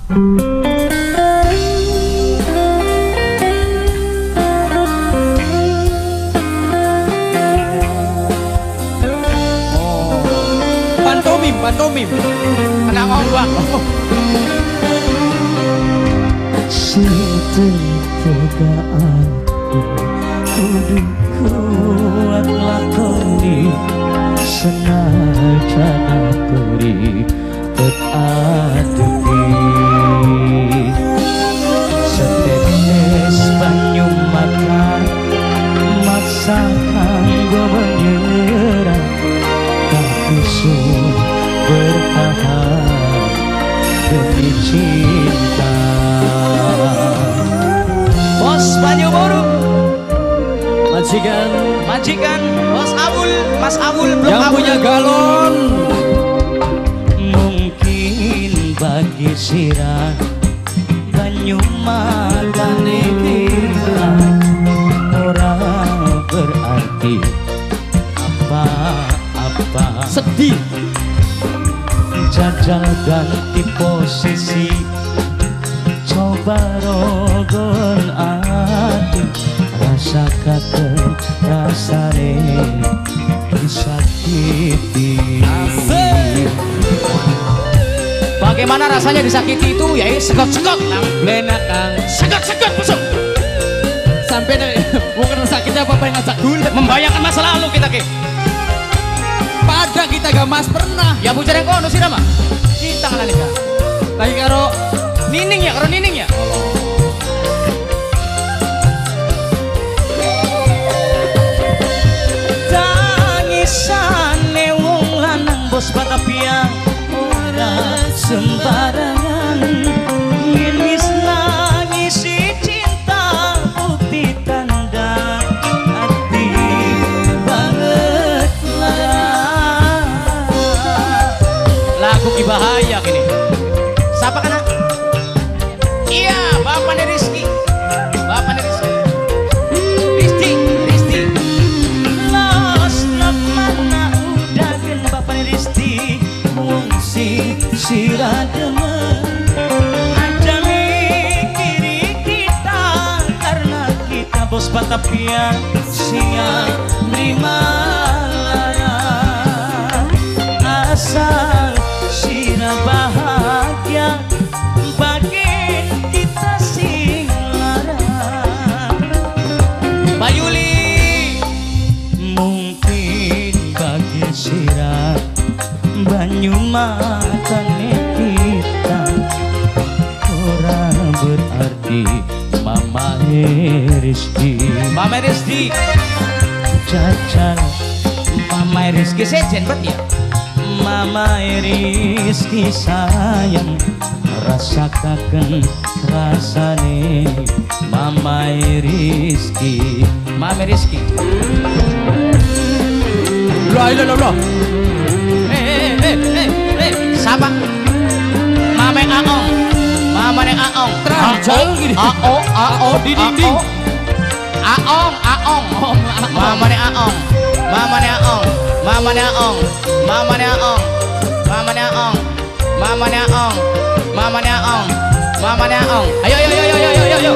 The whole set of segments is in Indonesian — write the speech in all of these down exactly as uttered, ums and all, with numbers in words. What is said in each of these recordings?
Pantomim, pantomim. Anak mau luang. Setegaanku kudu kuat lakoni senajan beri tetapi setetes banyu makan masakan gue menyerah tapi sun bertahan demi cinta. Bos Banyu Baru, Majikan, majikan, Bos Awul, Mas Awul belum yang Awul. punya galon. Mungkin bagi sirah banyu makan kita orang berarti apa-apa. Sedih. Jajal ganti posisi, coba rogon hati, rasakan rasane disakiti. Bagaimana rasanya disakiti itu? Ya sekot-sekot nang Lenak kang, sekot-sekot busuk. sampai bukan sakitnya apa yang ngajak dulu. Membayangkan masa lalu kita ke. Pada kita gak mas pernah. Ya bujar yang kono sih nama. Kita ngana nih kak. Lagi karo Nining ya, karo Nining ya. tangisane wong lanang bos Batavia ora sembarangan. Yen wis nangisi cinta bukti tanda hati banget lah. Lagu Ki Bahaya gini. Siapa kana? Iya, bapaknya Rizky. Bapaknya Rizky. Rizky, Rizky. Los not mana udah gen bapaknya Risti wong si sira demen aja mikiri kita karena kita bos Batavia siang terima lara asal sira bahagia bagian kita sing lara. Bayuli. Mungkin bagi sirah banyu matane kita orang berarti mama Rizky. Mama Rizky. Jajan Mama Rizky sejen bet ya. mama Rizky sayang rasakan rasane mama Rizky. Mama Rizky. Lah lah lah. Eh eh eh eh eh. Siapa? Mama Aong. Mama ne Aong. Terajal gini. Ao Ao di dinding. Aong Aong. Mama ne Aong. Mama ne Aong. Mama ne Aong. Mama ne Aong. Mama ne Aong. Mama ne Aong. Mama ne Aong. Mama ne Aong. Ayo ayo ayo ayo ayo ayo.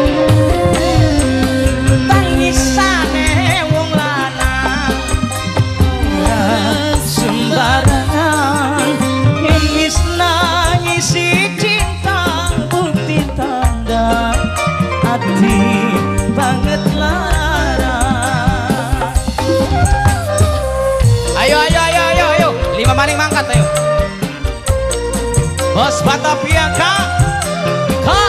Tangisane wong lanang ora sembarangan. Yen wis nangisi cinta bukti tanda hati banget lara. Ayo ayo ayo ayo ayo. Lima maning mangkat ayo. Bos Batavia kak. Kak.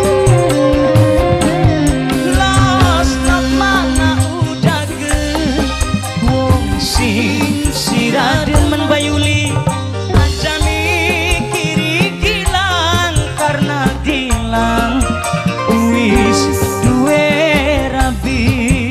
Los nak mana udah ge wong si sira demen Bayuli aja mikiri gilang karena gilang wis duwe rabi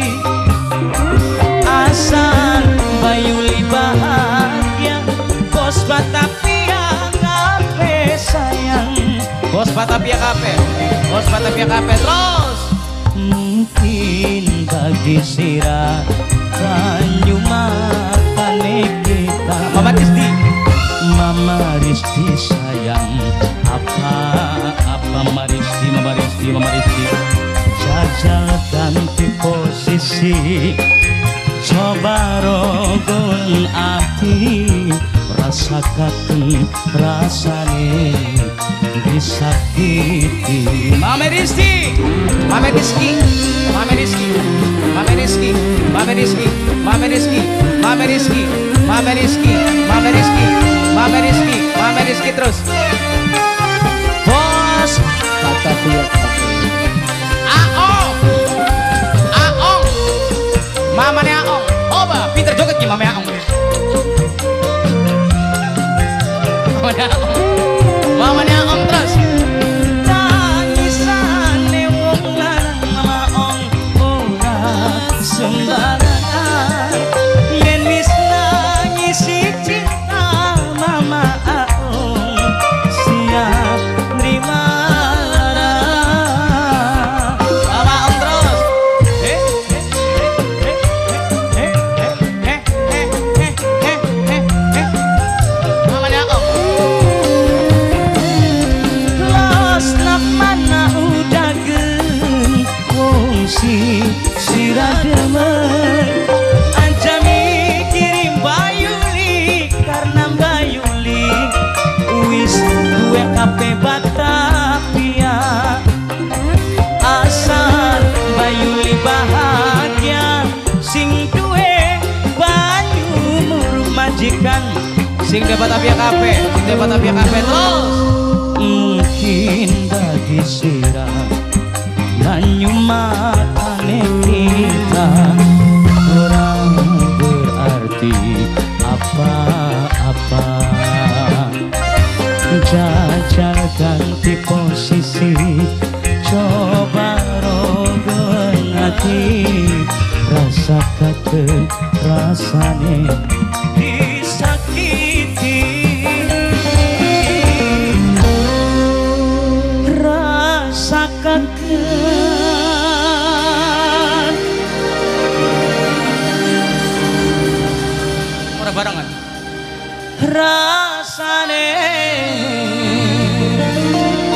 asal Bayuli bahagia bos Batavia ngape sayang. Bos Batavia Cafe. Bos Batavia Cafe terus. Mungkin bagi sirah banyu matane kita Mama Rizky. Mama Rizky sayang apa Rizky, Mama Rizky. Jajal ganti posisi, coba rogon hati, rasakan rasane disakiti. Mama Rizky, Mama Rizky, Mama Rizky, Mama Rizky, Mama Rizky, Mama Rizky, Mama Rizky, Mama Rizky, Mama Rizky, Mama Rizky, Mama Rizky terus. Bos, Kata kuat Aong, Aong, mamane Aong, oba, pinter joget ki mamane Aong. Mamane Aong, mamane Aong terus. Tangisane wong lanang maong ora sembarangan, yen wis nangis cinta mama aong siap nerima lara. Mama Aong terus. Eh, eh, eh, eh, eh, eh, eh, eh, eh, eh. Mamane Aong. Los nak mana udagen wong si sira demen, aja mikirin Bayuli karena Bayuli wis duwe kape Batavia. Asal Bayuli bahagia, sing duwe banyu murung majikan. Sing dapat Batavia Cafe, sing dapat Batavia Cafe terus. Mungkin bagi sira banyu matane kita orang berarti apa-apa. Jajal ganti posisi, coba rogon hati, rasakan rasane disakiti. Rasakan Ora barengan. rasane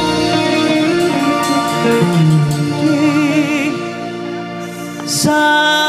di sa